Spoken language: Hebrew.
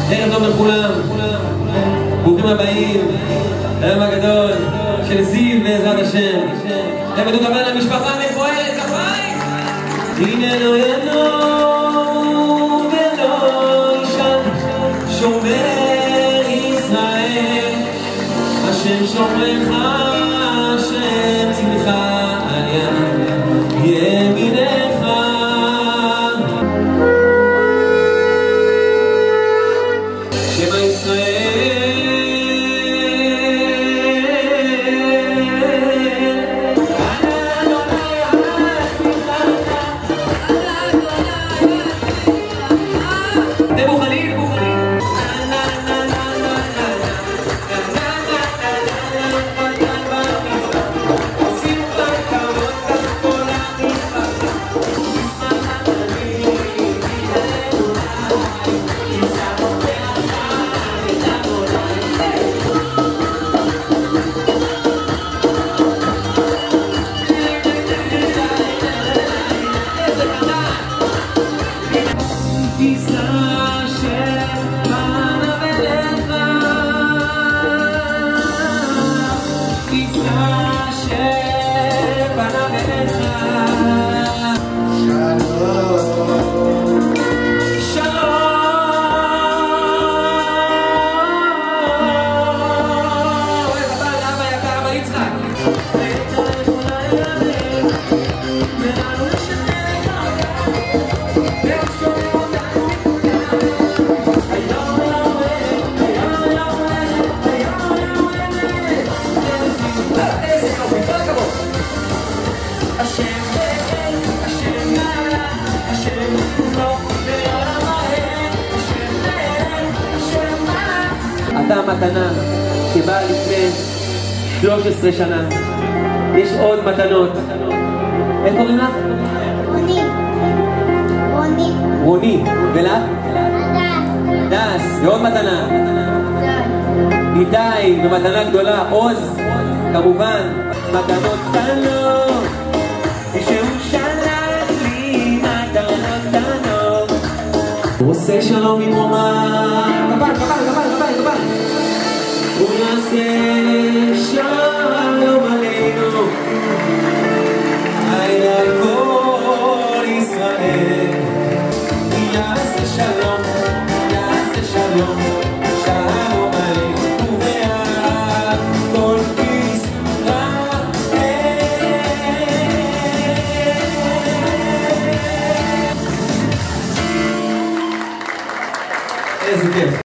ערב טוב לכולם, ברוכים הבאים ליום הגדול של זיו בעזרת השם. ערב טוב גם למשפחה המפוארת, כפיים! הנה לא ינום ולא יישן, שומר ישראל, השם שומרך, השם צמך על ימינך. שמע ישראל, אתם מוכנים? אתה המתנה שבאה לפני 13 שנה. יש עוד מתנות. איך קוראים לך? רוני. רוני. רוני. ולך? הדס. דס. ועוד מתנה? דן. איתי. ומתנה גדולה. עוז. כמובן. מתנות קטנות. שהוא שלח לי מתנות קטנות. הוא עושה שלום עם רומן. קבל. הוא יעשה שלום עלינו, על כל ישראל. יעשה שלום, שלום עלינו ועל כל ישראל. איזה כיף.